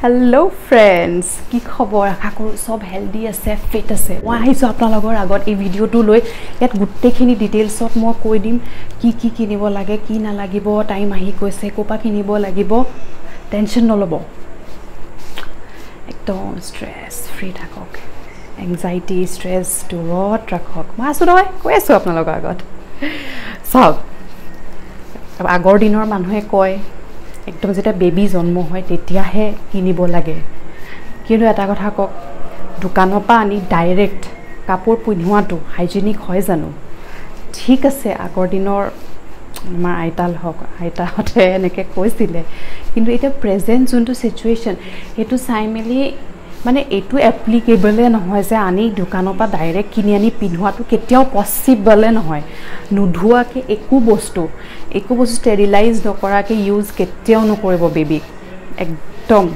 hello friends की खबर आशा करूँ सब हेल्दी आछे फिट आछे मैं आहिছোঁ आपनालोকৰ আগত এই ভিডিওটো লৈ ইয়াত গুটেখিনি ডিটেইলছত মই কৈ দিম কি কিনিব লাগে কি না লাগিব টাইম আহি কৈছে কোপা কিনিব লাগিব টেনশন নলব একদম স্ট্রেস ফ্রি থাকক এংজাইটি স্ট্রেস দূৰত ৰাখক মই আছো নহয় কৈ আছো আপোনালোকৰ আগত সব আগৰ দিনৰ মানুহে কয় एकदम जेटा बेबी जन्म হয় তেতিয়াহে কিনিব লাগে কিন্তু এটা কথা কক দোকানৰ পৰা আনি ডাইৰেক্ট কাপোৰ পিন্ধোৱাটো হাইজেনিক হয় জানো ঠিক আছে আগৰ দিনৰ আমাৰ আইতাহঁতে এনেকৈ কৈছিলে কিন্তু এটা প্ৰেজেন্ট যোনটো সিচুৱেশন হেতু চাই মেলি মানে এটো এপ্লিকেবল নহয় যে আনি দোকানৰ পৰা ডাইৰেক্ট কিনি আনি পিন্ধোৱাটো কেতিয়াও পসিবল নহয় নুধুৱাকে একো বস্তু স্টেৰিলাইজ নকৰাকে ইউজ কেতিয়াও নকৰিব বেবি একদম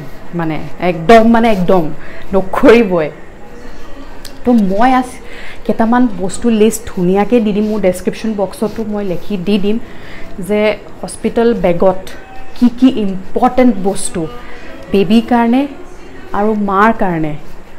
নকৰিবই তো মই কেটামান বস্তু লিষ্ট ধুনিয়াকে দি দিম মোৰ ডেসক্ৰিপশন বক্সতো মই লিখি দি দিম যে হস্পিটেল বেগত কি ইম্পৰ্টেন্ট বস্তু বেবি কাৰণে আৰু মাৰ কাৰণে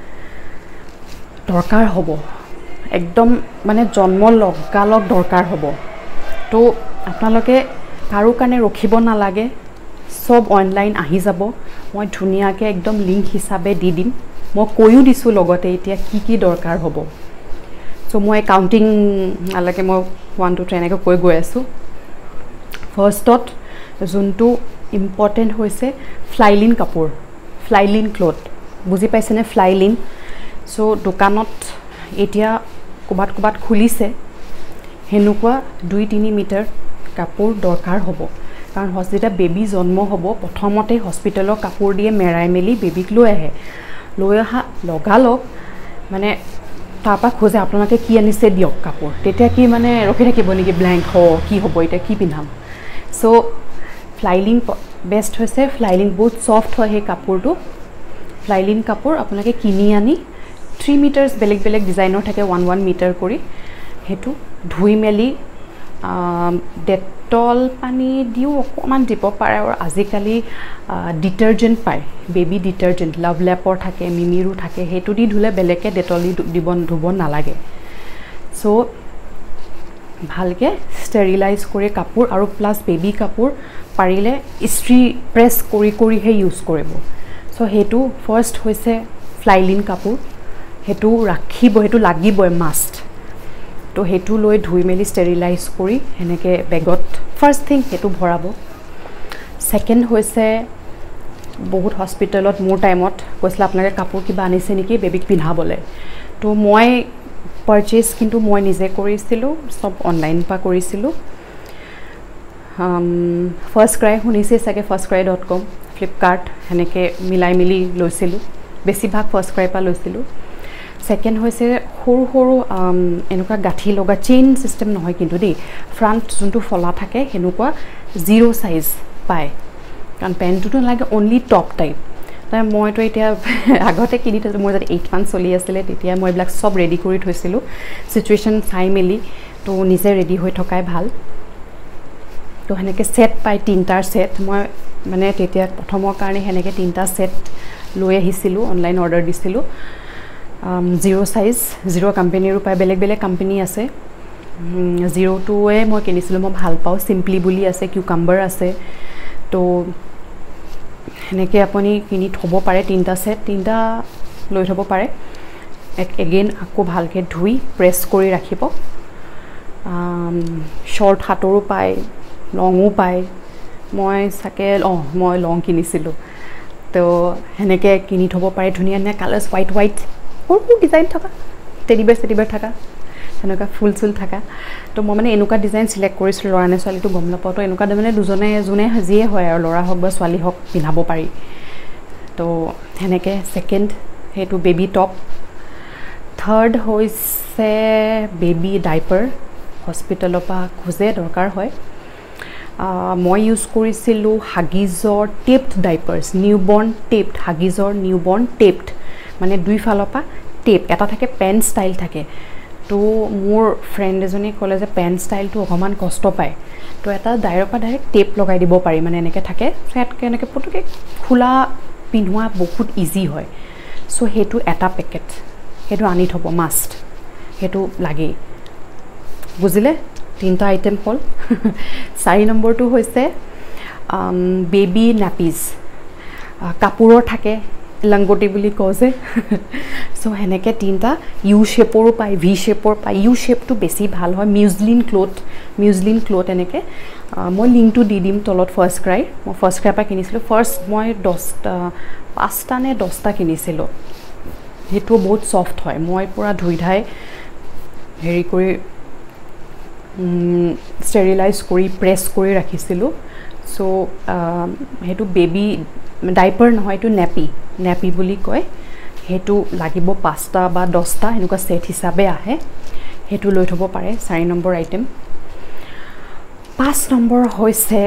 দৰকাৰ হ'ব একদম মানে জন্ম লগালগ দৰকাৰ হ'ব তো আপোনালোকে কাৰো কাৰণে ৰখিব নালাগে সব অনলাইন আহি যাব মই ধুনিয়াকে একদম লিংক হিচাপে দি দিম মই কৈও দিছো লগতে এতিয়া কি দৰকাৰ হ'ব সো মই কাউন্টিং আলাকে মই 1 2 3 এনেকৈ কৈ গৈ আছো ফাৰ্ষ্টত যোনটো ইম্পৰ্টেন্ট হৈছে ফ্লাইলিন কাপোৰ ফ্লাইলিন ক্লথ বুজি পাইছেনে ফ্লাইলিন সো দোকানত এতিয়া কোবাত খুলিছে হেনুকুৱা 2-3 মিটাৰ কাপোৰ দৰকাৰ হ'ব কাৰণ হস্পিটেল বেবি জন্ম হ'ব প্ৰথমতে হস্পিটেলৰ কাপোৰ দিয়ে মেৰাই মেলি বেবিক লৈ আহা লগালগ মানে তাৰপা খোজে আপোনালোকে কি আনিছে দিয়ক কাপোৰ তেতিয়া কি মানে ৰখি থাকিব নেকি ব্ল্যাঙ্ক কি হ'ব এটা কি পিন্ধাম সো ফ্লাইলিন বেস্ট হৈছে ফ্লাইলিন বহুত সফট হয় হে কাপোৰটো ফ্লাইলিন কাপোৰ আপোনালোকে কিনি আনি 3 মিটাৰছ বেলেগ ডিজাইনৰ থাকে 1 মিটাৰ কৰি হেতু ধুই মেলি ডেটল পানী দিও অকমান দিব পাৰে আৰু আজিকালি ডিটাৰজেন্ট পায় বেবি ডিটাৰজেন্ট লাভ ল্যাপৰ থাকে মিমিৰো থাকে হেতু দি ধুলে বেলেকে ডেটল ধুব নালাগে সো ভালকে স্টেৰিলাইজ কৰি কাপোৰ আৰু প্লাস বেবি কাপোৰ পাৰিলে ইস্ত্ৰি প্ৰেছ কৰি হে ইউজ কৰিব সো হেতু ফাৰ্স্ট হৈছে ফ্লাইলিন কাপোৰ হেতু ৰাখিব হেতু লাগিবই মাষ্ট তো হেতু লৈ ধুই মেলি স্টেৰিলাইজ কৰি এনেকে বেগত ফাৰ্স্ট থিং হেতু ভৰাব সেকেন্ড হৈছে বহুত হস্পিটেলত মোৰ টাইমত কৈছিল আপোনালোকে কাপোৰ কিবা আনিছে নেকি বেবিক পিন্ধাবলে তো মই পাৰচেজ কিন্তু মই নিজে কৰিছিলো সব অনলাইন পা কৰিছিলো ফাৰ্স্ট ক্ৰাই শুনিছে সাকে firstcry.com ফ্লিপকাৰ্ট হেনেকে মিলাই মিলি লৈছিলো বেছিভাগ ফাৰ্স্ট ক্ৰাই পা লৈছিলো সেকেন্ড হৈছে সৰু এনেকুৱা গাঠি লগা চেইন সিস্টেম নহয় কিন্তু দেই ফ্ৰন্ট যোনটো ফলা থাকে হেনুকুৱা 0 সাইজ পায় কাৰণ পেন্টটো লাগে অনলি টপ টাইপ তাই মইতো এতিয়া আগতে কিনি থৈছো মই যদি 8 মান চলি আছিল তেতিয়া মই ব্লাক সব ৰেডি কৰি থৈছিলো সিচুৱেশন চাই মেলি তো নিজে ৰেডি হৈ থকাই ভাল তো হেনেকে সেট পাই 3টা সেট মই মানে তেতিয়া প্ৰথমৰ কাৰণে হেনেকে 3টা সেট লৈ আহিছিলো অনলাইন অৰ্ডাৰ দিছিলো 0 সাইজ 0 কোম্পানীৰ পাই বেলেগ কোম্পানী আছে 02 এ মই কিনিছিলো মই ভাল পাও সিম্পলি বুলি আছে কিউকাম্বাৰ আছে তো হেনেকে আপুনি কিনি থব পাৰে 3টা সেট 3টা লৈ থব পাৰে এগেইন আকো ভালকে ধুই প্ৰেছ কৰি ৰাখিব শৰ্ট হাতৰো পাই লংও পাই মই সাকে মই লং কিনিছিলো তো হেনেকে কিনি থব পাৰে ধুনিয়া নে কালাৰস হোৱাইট সৰু ডিজাইন থকা টেডি বেয়াৰ থকা এনেকা ফুল থকা তো মই মানে এনেকা ডিজাইন সিলেক্ট কৰিছিলো লৰানে ছোৱালীটো গম নাপাও তো এনেকা মানে দুজনে জুনে হাজিয়ে হয় আৰু লৰা হক বা ছোৱালী হক পিন্ধাব পাৰি তো হেনেকে সেকেন্ড হেতু বেবি টপ থাৰ্ড হৈছে বেবি ডাইপাৰ হস্পিটেলৰ পা খুজে দৰকাৰ হয় মই ইউজ কৰিছিলো হাগিজৰ টেপড ডাইপাৰ্স নিউবৰ্ন টেপড হাগিজৰ নিউবৰ্ন টেপড মানে দুই ফালৰ পা টেপ এটা থাকে পেন ষ্টাইল থাকে তো মোৰ ফ্ৰেন্ড এজনী কলে যে পেন ষ্টাইলটো অকমান কষ্ট পায় তো এটা ডাইৰেক্ট টেপ লগাই দিব পাৰি মানে এনেকে থাকে ফ্লেট কে এনেকে পুতুকে খোলা পিন্ধোৱা বহুত ইজি হয় সো হেতু এটা পেকেট হেতু আনি থব মাষ্ট হেতু লাগেই বুজিলে তিনটা আইটেম হল 4 নম্বৰটো হৈছে বেবি ন্যাপিজ কাপোৰৰ থাকে লংগটি বুলি কয় সো হেনেকে তিনটা ইউ শেপৰ পাই ভি শেপৰ পাই ইউ শেপটো বেছি ভাল হয় মিউজলিন ক্লথ এনেকে মই লিংকটো দি দিম তলত ফাৰ্স্ট ক্ৰাই মই ফাৰ্স্ট ক্ৰাই পা কিনিছিলো ফাৰ্স্ট মই 5টা নে 10টা কিনিছিলো হেতু বহুত সফট হয় মই পুৰা ধুই ধাই হেৰি কৰি ষ্টেৰিলাইজ কৰি প্ৰেছ কৰি ৰাখিছিলো সো হেতু বেবি ডাইপাৰ নহয় এটো নেপি বুলি কয় হেতু লাগিব 5টা বা 10টা এনেকুৱা সেট হিচাপে আহে হেতু লৈ থব পাৰে 4 নম্বৰ আইটেম 5 নম্বৰ হৈছে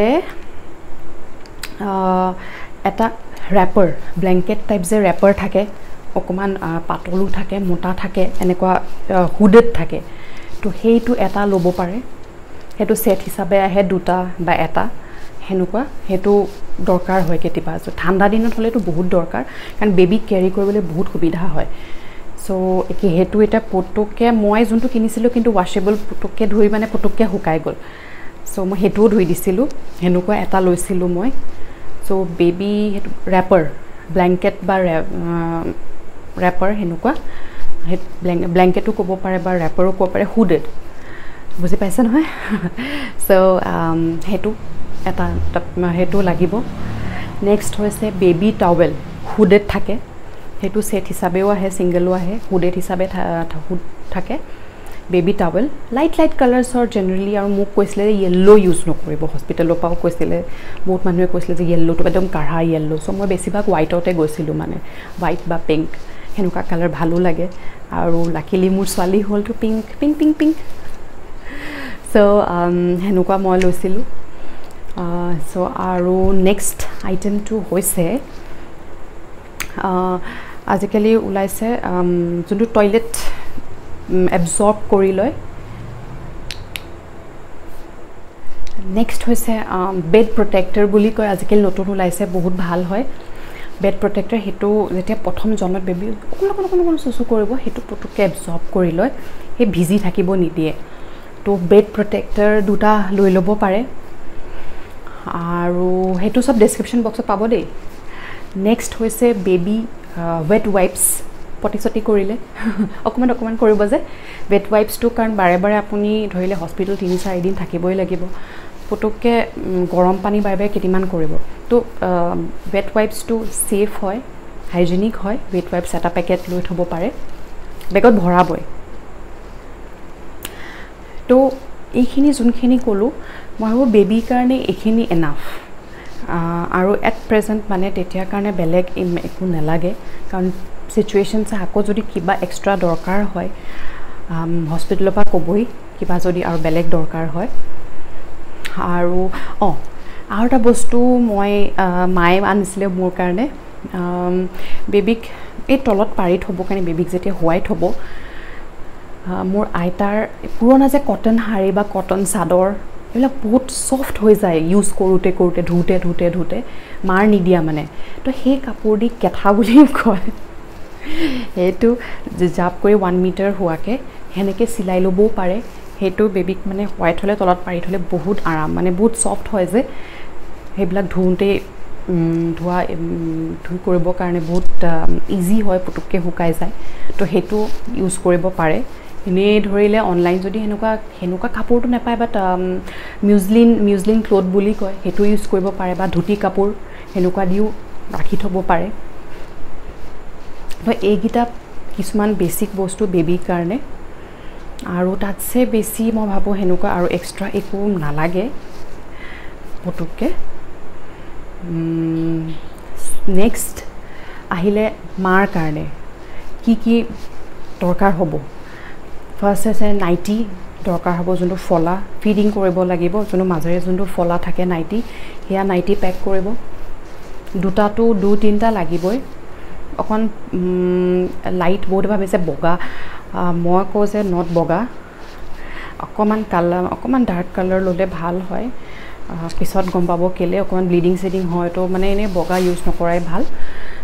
এটা ৰেপাৰ ব্ল্যাঙ্কেট টাইপ যে ৰেপাৰ থাকে অকমান পাতলু থাকে মোটা থাকে এনেকুৱা হুডেড থাকে তো হেতু এটা লব পাৰে হেতু সেট হিচাপে আহে দুটা বা এটা হেনুকা হেতু দৰকাৰ হয় কেতিবা ঠাণ্ডা দিনত হলে তো বহুত দৰকাৰ কাৰণ বেবি ক্যাৰি কৰিবলৈ বহুত সুবিধা হয় সো একি হেতু এটা পটকে মই যোনটো কিনিছিলো কিন্তু ওয়াশেবল পটকে ধুই মানে পটকে হুকাই গল সো মই হেতু ধুই দিছিলো হেনুকা এটা লৈছিলো মই সো বেবি হেতু ৰেপাৰ ব্ল্যাঙ্কেট বা ৰেপাৰ হেনুকা ব্ল্যাঙ্কেটও ক'ব পাৰে বা ৰেপাৰো ক'ব পাৰে হুডেড বুজি পাইছে নহয় সো হেতু এটা হেতু লাগিব নেক্সট হৈছে বেবি টাৱেল হুডেড থাকে হেতু সেট হিচাপেও আহে সিঙ্গেলও আহে হুডেড হিচাপে থাকে বেবি টাৱেল লাইট কালাৰ্ছৰ জেনাৰেলি আৰু মোক কৈছিলে যে ইয়েলো ইউজ নকৰিব হস্পিটেলৰ পাও কৈছিলে বহুত মানুহে কৈছিলে যে ইয়েলোটো একদম কাঢ়া ইয়েলো সো মই বেছিভাগ হোৱাইটতে গৈছিলো মানে হোৱাইট বা পিংক হেনুকা কালাৰ ভালো লাগে আৰু লাকিলি মোৰ ছোৱালী হলটো পিংক সো হেনুকা মই লৈছিলো সো আৰু নেক্সট আইটেমটো হৈছে আজিকালি ওলাইছে যোনটো টয়লেট এবজৰ্ব কৰি লয় নেক্সট হৈছে বেড প্ৰটেক্টৰ বুলি কয় আজিকালি নতুন ওলাইছে বহুত ভাল হয় বেড প্ৰটেক্টৰ হেতু যেতিয়া প্ৰথম জন্মত বেবি অকণ সুসু কৰিব হেতু পটকে এবজৰ্ব কৰি লয় হে ভিজি থাকিব নিদিয়ে তো বেড প্ৰটেক্টৰ দুটা লৈ ল'ব পাৰে আৰু হেতু সব ডেসক্ৰিপশন বক্সত পাব দেই নেক্সট হৈছে বেবি ৱেট ওয়াইপস পটিছটি কৰিলে অকমান কৰিব যে ৱেট ওয়াইপসটো কাৰণ বাৰে আপুনি ধৰিলে হস্পিটেল 3-4 দিন থাকিবই লাগিব পটকে গৰম পানী বাৰে কেটিমান কৰিব তো ৱেট ওয়াইপসটো সেফ হয় হাইজেনিক হয় ৱেট ওয়াইপস এটা পেকেট লৈ থব পাৰে বেগত ভৰাবই তো এইখিনি যোনখিনি কলো মই ভাবো বেবিৰ কাৰণে এইখিনি এনাফ আৰু এট প্ৰেজেন্ট মানে তেতিয়াৰ কাৰণে বেলেগ একো নালাগে কাৰণ সিচুৱেশনছ আকৌ যদি কিবা এক্সট্ৰা দৰকাৰ হয় হস্পিটেলৰ পৰা কবই কিবা যদি আৰু বেলেগ দৰকাৰ হয় আৰু আৰু এটা বস্তু মই মায়ে আনিছিলে মোৰ কাৰণে বেবিক এই তলত পাৰি থব কাৰণে বেবিক যেতিয়া হোৱাই থব মোৰ আইতাৰ পুৰণা যে কটন হাৰি বা কটন চাদৰ এবিলাক বহুত সফট হৈ যায় ইউজ কৰোতে ধুতে মাৰ নিদিয়া মানে তো সেই কাপোৰ দি কেঠা বুলি কয় হেতু জাপ কৰি 1 মিটাৰ হোৱাকে হেনেকে সিলাই লবও পাৰে হেতু বেবিক মানে হোৱাইট হলে তলত পাৰি থলে বহুত আৰাম মানে বহুত সফট হয় যে হেবিলাক ধুতে ধুই কৰিব কাৰণে বহুত ইজি হয় পটককে হুকাই যায় তো হেতু ইউজ কৰিব পাৰে এনে ধৰিলে অনলাইন যদি হেনুকা কাপোৰটো নাপায় বাট মিউজলিন ক্লথ বুলি কয় হেতু ইউজ কৰিব পাৰে বা ধুতি কাপোৰ হেনুকা দিও ৰাখি থব পাৰে তো এইগিটা কিছুমান বেসিক বস্তু বেবিৰ কাৰণে আৰু তাতছে বেছি মই ভাবো হেনুকা আৰু এক্সট্ৰা একো নালাগে পটককে নেক্সট আহিলে মাৰ কাৰণে কি দৰকাৰ হ'ব ফাৰ্স্ট আছে নাইটি দৰকাৰ হ'ব যোনটো ফলা ফিডিং কৰিব লাগিব যোনটো মাজৰে যোনটো ফলা থাকে নাইটি হেয়া নাইটি পেক কৰিব দুটাটো 2-3টা লাগিবই অকন লাইট বহুত ভাবিছে বগা মই কও যে নট বগা অকমান কালাৰ অকমান ডাৰ্ক কালাৰ ললে ভাল হয় পিছত গম পাব কেলে অকমান ব্লিডিং সেডিং হয় তো মানে এনে বগা ইউজ নকৰাই ভাল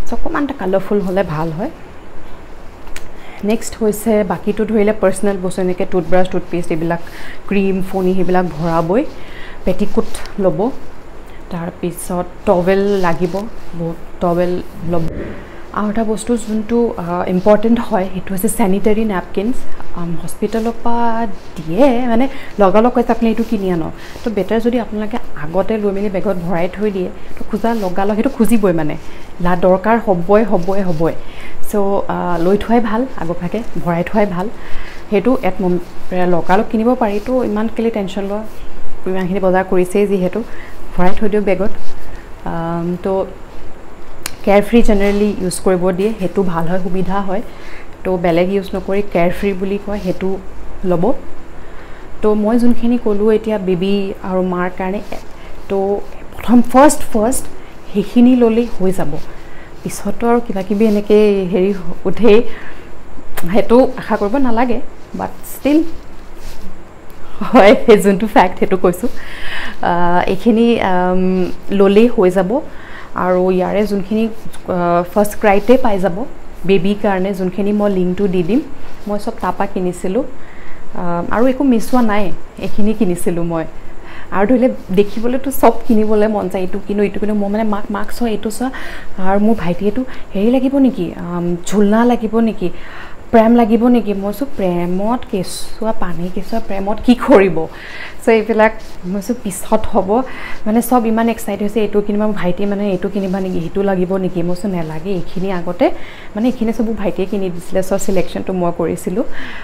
সো অকণমান কালাৰফুল হ'লে ভাল হয় নেক্সট হৈছে বাকিটো ধৰিলে পাৰ্চনেল বস্তু এনেকৈ টুথব্ৰাছ টুথপেষ্ট এইবিলাক ক্ৰীম ফণি সেইবিলাক ভৰাবই পেটিকোট ল'ব তাৰপিছত টৱেল লাগিব বহুত টৱেল ল'ব আৰু এটা বস্তু যোনটো ইম্পৰ্টেণ্ট হয় সেইটো হৈছে চেনিটাৰী নেপকিনছ হস্পিটেলৰ পৰা দিয়ে মানে লগালগ কৈছে আপুনি এইটো কিনি আনক তো বেটাৰ যদি আপোনালোকে আগতে লৈ মেলি বেগত ভৰাই থৈ দিয়ে তো খোজা লগালগ সেইটো খুজিবই মানে দৰকাৰ হ'বই চ' লৈ থোৱাই ভাল আগভাগে ভৰাই থোৱাই ভাল সেইটো লগালগ কিনিব পাৰি তো ইমান কেলে টেনশ্যন লোৱা ইমানখিনি বজাৰ কৰিছেই যিহেতু ভৰাই থৈ দিওঁ বেগত তো কেয়াৰফ্ৰী জেনেৰেলি ইউজ কৰিব দিয়ে সেইটো ভাল হয় সুবিধা হয় তো বেলেগ ইউজ নকৰি কেয়াৰফ্ৰী বুলি কয় সেইটো ল'ব তো মই যোনখিনি ক'লোঁ এতিয়া বেবী আৰু মাৰ কাৰণে তো প্ৰথম ফাৰ্ষ্ট সেইখিনি ল'লেই হৈ যাব পিছতো আৰু কিবাকিবি এনেকৈ হেৰি উঠেই সেইটো আশা কৰিব নালাগে বাট ষ্টিল হয় যোনটো ফেক্ট সেইটো কৈছোঁ এইখিনি ল'লেই হৈ যাব আৰু ইয়াৰে যোনখিনি ফাৰ্ষ্ট ক্ৰাইতে পাই যাব বেবীৰ কাৰণে যোনখিনি মই লিংকটো দি দিম মই চব তাৰপৰা কিনিছিলোঁ আৰু একো মিছ হোৱা নাই এইখিনি কিনিছিলোঁ মই আৰু ধৰিলে দেখিবলৈতো চব কিনিবলৈ মন যায় এইটো কিনো মই মানে মাক চোৱা এইটো চোৱা আৰু মোৰ ভাইটি এইটো হেৰি লাগিব নেকি ঝুলনা লাগিব নেকি প্ৰেম লাগিব নেকি মই চোন প্ৰেমত পানী কেঁচুৱা প্ৰেমত কি কৰিব চ' এইবিলাক মই চোন পিছত হ'ব মানে চব ইমান এক্সাইট হৈছে এইটো কিনিবা ভাইটি মানে এইটো কিনিবা নেকি সেইটো লাগিব নেকি মই চোন নেলাগে এইখিনি আগতে মানে এইখিনি চব ভাইটিয়ে কিনি দিছিলে চ' চিলেকশ্যনটো মই কৰিছিলোঁ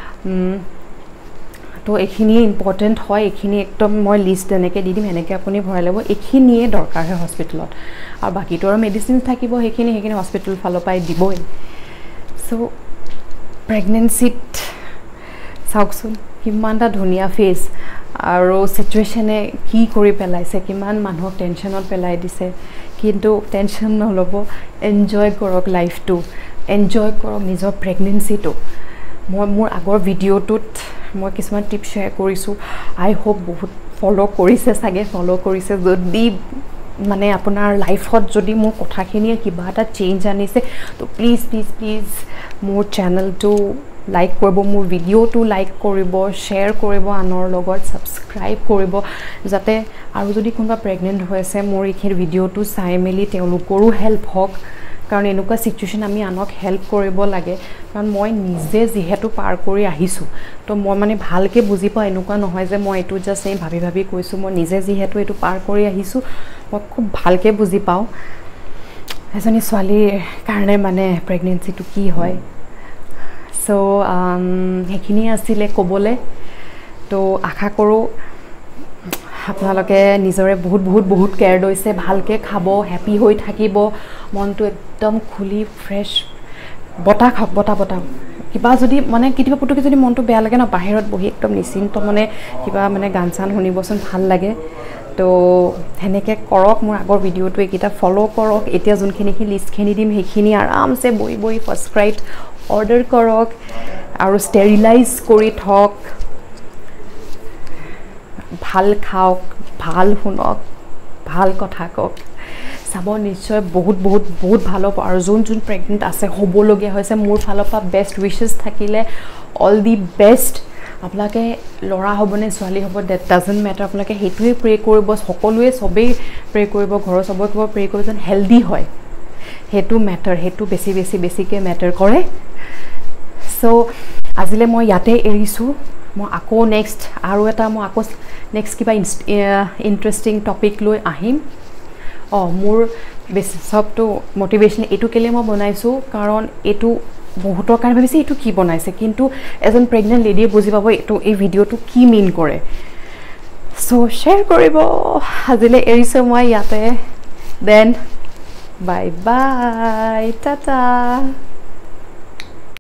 তো এইখিনিয়ে ইম্পৰ্টেণ্ট হয় এইখিনি একদম মই লিষ্ট এনেকৈ দি দিম এনেকৈ আপুনি ভৰাই ল'ব এইখিনিয়ে দৰকাৰ হয় হস্পিটেলত আৰু বাকীটো আৰু মেডিচিন থাকিব সেইখিনি হস্পিটেল ফালৰ পৰাই দিবই চ' প্ৰেগনেঞ্চিত চাওকচোন কিমান এটা ধুনীয়া ফেচ আৰু চিটুৱেশ্যনে কি কৰি পেলাইছে কিমান মানুহক টেনশ্যনত পেলাই দিছে কিন্তু টেনশ্যন নল'ব এনজয় কৰক লাইফটো এনজয় কৰক নিজৰ প্ৰেগনেঞ্চিটো মই মোৰ আগৰ ভিডিঅ'টোত মই কিছুমান টিপছ শ্বেয়াৰ কৰিছোঁ আই হোপ বহুত ফ'ল' কৰিছে যদি মানে আপোনাৰ লাইফত যদি মোৰ কথাখিনিয়ে কিবা এটা চেঞ্জ আনিছে তো প্লিজ মোৰ চেনেলটো লাইক কৰিব মোৰ ভিডিঅ'টো লাইক কৰিব শ্বেয়াৰ কৰিব আনৰ লগত ছাবস্ক্ৰাইব কৰিব যাতে আৰু যদি কোনোবা প্ৰেগনেণ্ট হৈ আছে মোৰ এইখিনি ভিডিঅ'টো চাই মেলি তেওঁলোকৰো হেল্প হওক কাৰণ এনেকুৱা চিটুৱেশ্যন আমি আনক হেল্প কৰিব লাগে কাৰণ মই নিজে যিহেতু পাৰ কৰি আহিছোঁ তো মই মানে ভালকৈ বুজি পাওঁ এনেকুৱা নহয় যে মই এইটো জাষ্ট এই ভাবি কৈছোঁ মই নিজে যিহেতু এইটো পাৰ কৰি আহিছোঁ মই খুব ভালকৈ বুজি পাওঁ এজনী ছোৱালীৰ কাৰণে মানে প্ৰেগনেঞ্চিটো কি হয় চ' সেইখিনিয়ে আছিলে ক'বলৈ তো আশা কৰোঁ আপোনালোকে নিজৰে বহুত কেয়াৰ লৈছে ভালকৈ খাব হেপী হৈ থাকিব মনটো একদম খুলি ফ্ৰেছ বতাহ খাওক বতাহ কিবা যদি মানে কেতিয়াবা পুতুকৈ যদি মনটো বেয়া লাগে ন বাহিৰত বহি একদম নিশ্চিন্ত মানে কিবা মানে গান চান শুনিবচোন ভাল লাগে তো সেনেকৈ কৰক মোৰ আগৰ ভিডিঅ'টো এইকেইটা ফ'ল' কৰক এতিয়া যোনখিনি লিষ্টখিনি দিম সেইখিনি আৰামছে বহি ফাৰ্ষ্ট ক্ৰাইত অৰ্ডাৰ কৰক আৰু ষ্টেৰিলাইজ কৰি থওক ভাল খাওক ভাল শুনক ভাল কথা কওক চাব নিশ্চয় বহুত ভাল হ'ব আৰু যোন প্ৰেগনেণ্ট আছে হ'বলগীয়া হৈছে মোৰ ফালৰ পৰা বেষ্ট উইচেছ থাকিলে অল দি বেষ্ট আপোনালোকে ল'ৰা হ'বনে ছোৱালী হ'ব ডেট ডাজেণ্ট মেটাৰ আপোনালোকে সেইটোৱে প্ৰে কৰিব সকলোৱে চবেই প্ৰে কৰিব ঘৰৰ চবকে প্ৰে কৰিব যেন হেল্ডি হয় সেইটো মেটাৰ সেইটো বেছিকৈ মেটাৰ কৰে চ' আজিলৈ মই ইয়াতে এৰিছোঁ মই আকৌ নেক্সট কিবা ইণ্টাৰেষ্টিং টপিক লৈ আহিম মোৰ বেছি চবটো মটিভেশ্যন এইটো কেলৈ মই বনাইছোঁ কাৰণ এইটো বহুতৰ কাৰণে ভাবিছে এইটো কি বনাইছে কিন্তু এজন প্ৰেগনেণ্ট লেডিয়ে বুজি পাব এই ভিডিঅ'টো কি মিন কৰে চ' শ্বেয়াৰ কৰিব আজিলৈ এৰিছোঁ মই ইয়াতে দেন বাই টাটা